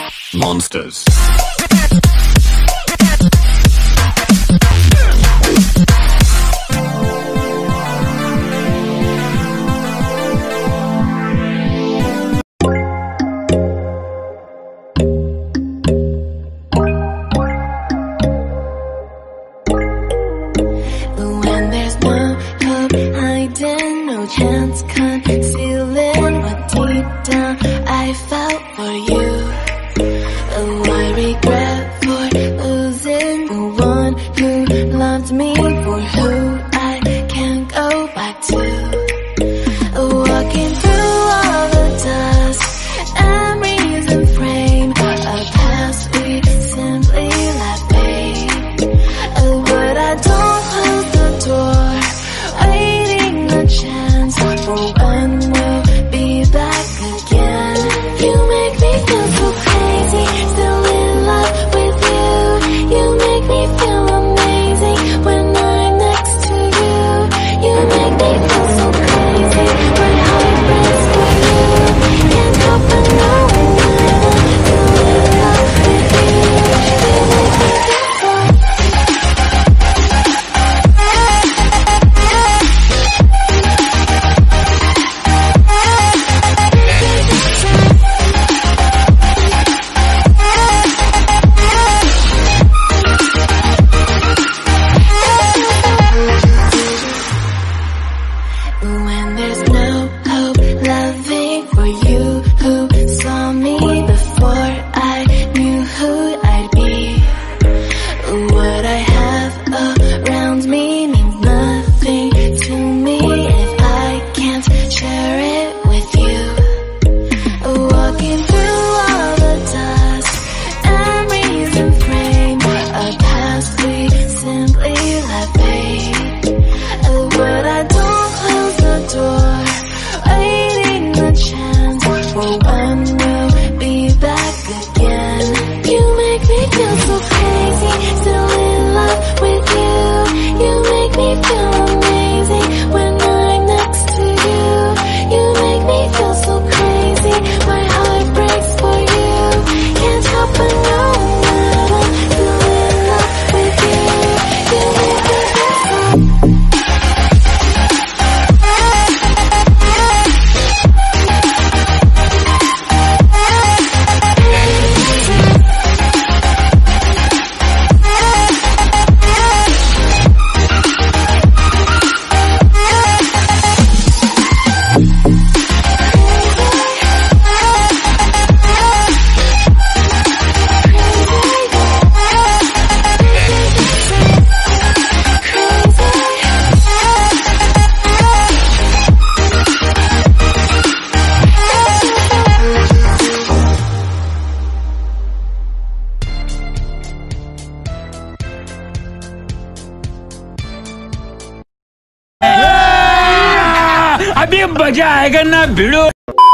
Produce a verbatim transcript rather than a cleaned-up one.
Monsters. When there's no hope hiding, no chance concealing what deep down I felt for you. Oh, I regret for losing the one who loved me, for who I can't go back to. Walking through all the dust, memories and frame, a past we simply let fade. Oh, but I don't close the door, waiting a chance for when we'll be back again. You make me feel so crazy, still in love with you. You make me feel amazing when I'm next to you. You make me feel so crazy, my heart breaks for you. Can't help but knowing that I'm still in love with you. You make me feel so when there's no hope loving for you who saw me before I knew who I'd be. What I have around me means nothing to me if I can't share it with you. Walking through all the dust, memories and frame, a past we simply let fade. But I don't close the door, waiting a chance for when we'll be back again. You make me feel so crazy, still in love with you. You make me feel amazing when I'm next to you. You make me feel so crazy, my heart breaks for you. Can't help but knowing that I'm still in love with you. You make me feel so अभी मजा आएगा ना भिड़ो।